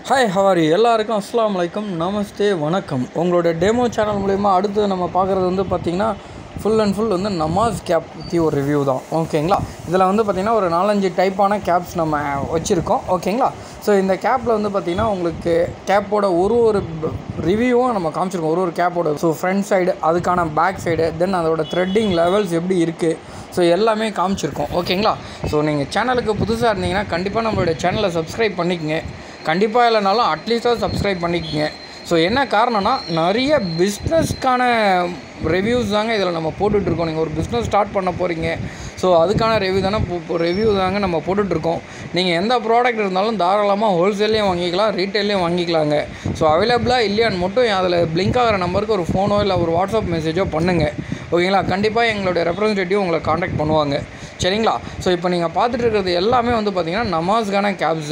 Hi, how are you? எல்லாருக்கும் அஸ்ஸலாமு அலைக்கும் நமஸ்தே வணக்கம். உங்களோட டெமோ சேனல் மூலமா அடுத்து நம்ம பார்க்குறது வந்து பார்த்தீங்கன்னா ஃபுல் அண்ட் ஃபுல் வந்து நமாஸ் கேப் பற்றி ஒரு ரிவ்யூ தான். ஓகேங்களா? இதில் வந்து பார்த்தீங்கன்னா ஒரு 4-5 டைப்பான கேப்ஸ் நம்ம வச்சுருக்கோம். ஓகேங்களா? ஸோ இந்த கேப்பில் வந்து பார்த்தீங்கன்னா உங்களுக்கு கேப்போட ஒரு ரிவ்யூவும் நம்ம காமிச்சிருக்கோம். ஒரு கேப்போட ஃப்ரண்ட் சைடு, அதுக்கான பேக் சைடு, தென் அதோட த்ரெட்டிங் லெவல்ஸ் எப்படி இருக்குது, ஸோ எல்லாமே காமிச்சிருக்கோம். ஓகேங்களா? ஸோ நீங்கள் சேனலுக்கு புதுசாக இருந்தீங்கன்னா கண்டிப்பாக நம்மளுடைய சேனலை சப்ஸ்கிரைப் பண்ணிக்கங்க. கண்டிப்பாக இல்லைனாலும் அட்லீஸ்ட்டாக சப்ஸ்கிரைப் பண்ணிக்கங்க. ஸோ என்ன காரணம்னா நிறைய பிஸ்னஸ்க்கான ரிவ்யூஸ் தாங்க இதில் நம்ம போட்டுட்ருக்கோம். நீங்கள் ஒரு பிஸ்னஸ் ஸ்டார்ட் பண்ண போகிறீங்க, ஸோ அதுக்கான ரிவ்யூ தாங்க நம்ம போட்டுட்ருக்கோம். நீங்கள் எந்த ப்ராடக்ட் இருந்தாலும் தாராளமாக ஹோல்சேல்லையும் வாங்கிக்கலாம், ரீட்டைல்லையும் வாங்கிக்கலாங்க. ஸோ அவைலபிளாக இல்லையான்னு மட்டும் அதில் பிளிங்க் ஆகிற நம்பருக்கு ஒரு ஃபோனோ இல்லை ஒரு வாட்ஸ்அப் மெசேஜோ பண்ணுங்கள். ஓகேங்களா? கண்டிப்பாக எங்களுடைய ரெப்ரசன்டேட்டிவ் உங்களை காண்டாக்ட் பண்ணுவாங்க. சரிங்களா? ஸோ இப்போ நீங்கள் பார்த்துட்டு இருக்கிறது எல்லாமே வந்து பார்த்திங்கன்னா நமாஸ்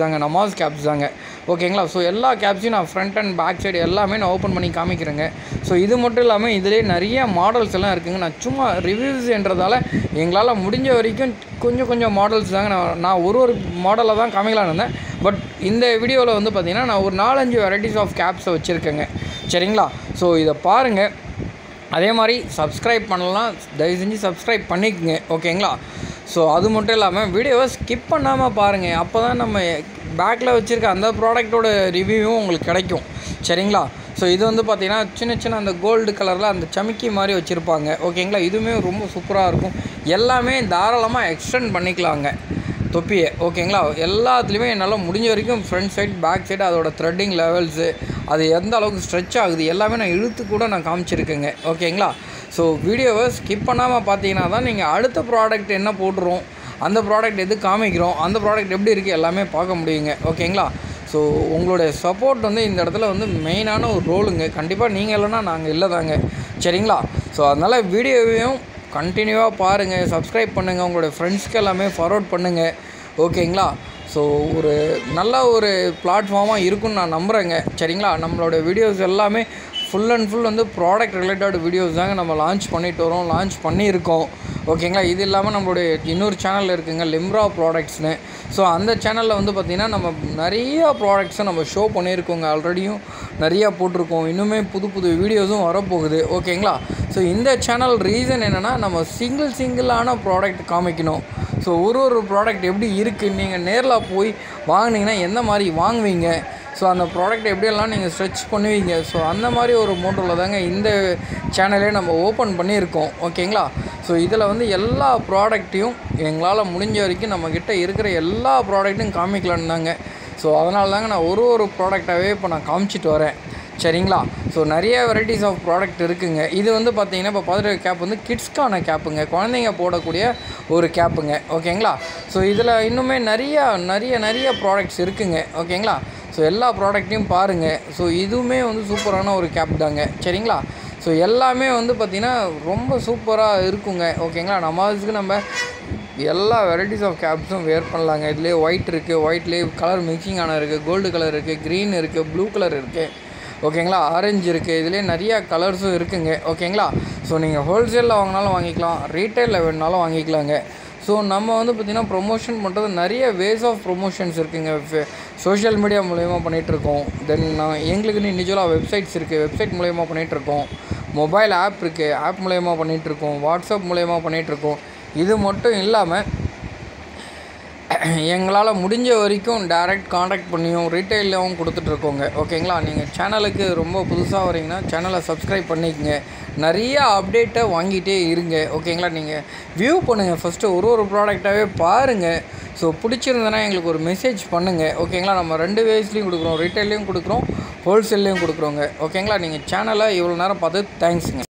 கேப்ஸ் தாங்க. ஓகேங்களா? ஸோ எல்லா கேப்ஸையும் நான் ஃப்ரண்ட் அண்ட் பேக் சைடு எல்லாமே நான் ஓப்பன் பண்ணி காமிக்கிறேங்க. ஸோ இது மட்டும் இல்லாமல் இதிலே நிறைய மாடல்ஸ் எல்லாம் இருக்குதுங்க. நான் சும்மா ரிவ்யூஸ்ன்றதால எங்களால் முடிஞ்ச வரைக்கும் கொஞ்சம் மாடல்ஸ் தாங்க நான் ஒரு மாடலை தான் காமிக்கலான்னு இருந்தேன். பட் இந்த வீடியோவில் வந்து பார்த்திங்கன்னா நான் ஒரு 4-5 வெரைட்டிஸ் ஆஃப் கேப்ஸை வச்சுருக்கேங்க. சரிங்களா? ஸோ இதை பாருங்கள். அதே மாதிரி சப்ஸ்கிரைப் பண்ணலாம், தயவு செஞ்சு சப்ஸ்கிரைப் பண்ணிக்கோங்க. ஓகேங்களா? ஸோ அது மட்டும் இல்லாமல் வீடியோவை ஸ்கிப் பண்ணாமல் பாருங்கள். அப்போ தான் நம்ம பேக்கில் வச்சுருக்க அந்த ப்ராடக்டோட ரிவ்யூவும் உங்களுக்கு கிடைக்கும். சரிங்களா? ஸோ இது வந்து பார்த்திங்கன்னா சின்ன அந்த கோல்டு கலரில் அந்த சமிக்கி மாதிரி வச்சுருப்பாங்க. ஓகேங்களா? இதுவுமே ரொம்ப சூப்பராக இருக்கும். எல்லாமே தாராளமாக எக்ஸ்டெண்ட் பண்ணிக்கலாங்க தொப்பியை. ஓகேங்களா? எல்லாத்துலேயுமே என்னால் முடிஞ்ச வரைக்கும் ஃப்ரண்ட் சைட், பேக் சைடு, அதோட த்ரெட்டிங் லெவல்ஸு, அது எந்த அளவுக்கு ஸ்ட்ரெச் ஆகுது எல்லாமே நான் இழுத்து கூட நான் காமிச்சிருக்கேங்க. ஓகேங்களா? ஸோ வீடியோவை ஸ்கிப் பண்ணாமல் பார்த்தீங்கன்னா தான் நீங்கள் அடுத்த ப்ராடக்ட் என்ன போட்டுறோம், அந்த ப்ராடக்ட் எது காமிக்கிறோம், அந்த ப்ராடக்ட் எப்படி இருக்குது எல்லாமே பார்க்க முடியுங்க. ஓகேங்களா? ஸோ உங்களுடைய சப்போர்ட் வந்து இந்த இடத்துல வந்து மெயினான ஒரு ரோலுங்க. கண்டிப்பாக நீங்கள் இல்லைன்னா நாங்கள் இல்லை தாங்க. சரிங்களா? ஸோ அதனால் வீடியோவையும் கண்டினியூவாக பாருங்கள், சப்ஸ்கிரைப் பண்ணுங்கள், உங்களுடைய ஃப்ரெண்ட்ஸ்க்கு எல்லாமே ஃபார்வர்ட் பண்ணுங்கள். ஓகேங்களா? ஸோ ஒரு நல்ல ஒரு பிளாட்ஃபார்மாக இருக்குன்னு நான் நம்புகிறேங்க. சரிங்களா? நம்மளோட வீடியோஸ் எல்லாமே ஃபுல் அண்ட் ஃபுல் வந்து ப்ராடக்ட் ரிலேட்டட் வீடியோஸ் தாங்க நம்ம லான்ச் பண்ணியிருக்கோம். ஓகேங்களா? இது இல்லாமல் நம்மளுடைய இன்னொரு சேனல் இருக்குதுங்க, லிம்ரா ப்ராடக்ட்ஸ்னு. ஸோ அந்த சேனலில் வந்து பார்த்திங்கன்னா நம்ம நிறையா ப்ராடக்ட்ஸை நம்ம ஷோ பண்ணியிருக்கோங்க. ஆல்ரெடியும் நிறையா போட்டிருக்கோம். இன்னுமே புது வீடியோஸும் வரப்போகுது. ஓகேங்களா? ஸோ இந்த சேனல் ரீசன் என்னென்னா நம்ம சிங்கிளான ப்ராடக்ட் காமிக்கணும். ஸோ ஒரு ப்ராடக்ட் எப்படி இருக்குது, நீங்கள் நேரில் போய் வாங்கினீங்கன்னா எந்த மாதிரி வாங்குவீங்க, ஸோ அந்த ப்ராடக்ட் எப்படியெல்லாம் நீங்கள் ஸ்ட்ரெச் பண்ணுவீங்க, ஸோ அந்த மாதிரி ஒரு மோட்டோவில் தாங்க இந்த சேனலே நம்ம ஓப்பன் பண்ணியிருக்கோம். ஓகேங்களா? ஸோ இதில் வந்து எல்லா ப்ராடக்ட்டையும் எங்களால் முடிஞ்ச வரைக்கும் நம்மக்கிட்ட இருக்கிற எல்லா ப்ராடக்ட்டையும் காமிக்கலான்னு தாங்க. ஸோ அதனால தாங்க நான் ஒரு ப்ராடக்டாகவே இப்போ நான் காமிச்சிட்டு வரேன். சரிங்களா? ஸோ நிறைய வெரைட்டிஸ் ஆஃப் ப்ராடக்ட் இருக்குதுங்க. இது வந்து பார்த்திங்கன்னா இப்போ பார்த்துட்டு கேப் வந்து கிட்ஸ்க்கான கேப்புங்க, குழந்தைங்க போடக்கூடிய ஒரு கேப்புங்க. ஓகேங்களா? ஸோ இதில் இன்னுமே நிறைய ப்ராடக்ட்ஸ் இருக்குதுங்க. ஓகேங்களா? ஸோ எல்லா ப்ராடக்ட்டையும் பாருங்கள். ஸோ இதுவுமே வந்து சூப்பரான ஒரு கேப் தாங்க. சரிங்களா? ஸோ எல்லாமே வந்து பார்த்திங்கன்னா ரொம்ப சூப்பராக இருக்குங்க. ஓகேங்களா? நமாஸுக்கு நம்ம எல்லா வெரைட்டிஸ் ஆஃப் கேப்ஸும் வேர் பண்ணலாங்க. இதுலேயே ஒயிட் இருக்குது, ஒயிட்லேயே கலர் மிக்சிங் ஆன இருக்குது, கோல்டு கலர் இருக்குது, க்ரீன் இருக்குது, ப்ளூ கலர் இருக்குது. ஓகேங்களா? ஆரஞ்சு இருக்குது. இதுலேயே நிறையா கலர்ஸும் இருக்குதுங்க. ஓகேங்களா? ஸோ நீங்கள் ஹோல்சேலில் வாங்கினாலும் வாங்கிக்கலாம், ரீட்டைலில் வேணுனாலும் வாங்கிக்கலாங்க. ஸோ நம்ம வந்து பார்த்திங்கன்னா ப்ரொமோஷன் பண்ணுறது நிறைய வேஸ் ஆஃப் ப்ரொமோஷன்ஸ் இருக்குதுங்க. சோஷியல் மீடியா மூலயமா பண்ணிகிட்ருக்கோம். தென் எங்களுக்குன்னு இண்டிவிஜுவலாக வெப்சைட்ஸ் இருக்குது, வெப்சைட் மூலயமா பண்ணிகிட்ருக்கோம். மொபைல் ஆப் இருக்குது, ஆப் மூலயமா பண்ணிகிட்ருக்கோம். வாட்ஸ்அப் மூலயமா பண்ணிகிட்ருக்கோம். இது மட்டும் இல்லாமல் எங்களால் முடிஞ்ச வரைக்கும் டைரக்ட் காண்டாக்ட் பண்ணியும் ரீட்டைலாகவும் கொடுத்துட்ருக்கோங்க. ஓகேங்களா? நீங்கள் சேனலுக்கு ரொம்ப புதுசாக வரீங்கன்னா சேனலை சப்ஸ்கிரைப் பண்ணிக்கங்க. நிறைய அப்டேட்டை வாங்கிட்டே இருங்க. ஓகேங்களா? நீங்கள் வியூ பண்ணுங்கள், ஃபஸ்ட்டு ஒரு ப்ராடக்டாகவே பாருங்கள். ஸோ பிடிச்சிருந்தனா எங்களுக்கு ஒரு மெசேஜ் பண்ணுங்கள். ஓகேங்களா? நம்ம 2 வேஸ்லேயும் கொடுக்குறோம், ரீட்டைல்லையும் கொடுக்குறோம், ஹோல்சேல்லையும் கொடுக்குறோங்க. ஓகேங்களா? நீங்கள் சேனலை இவ்வளோ நேரம் பார்த்து தேங்க்ஸுங்க.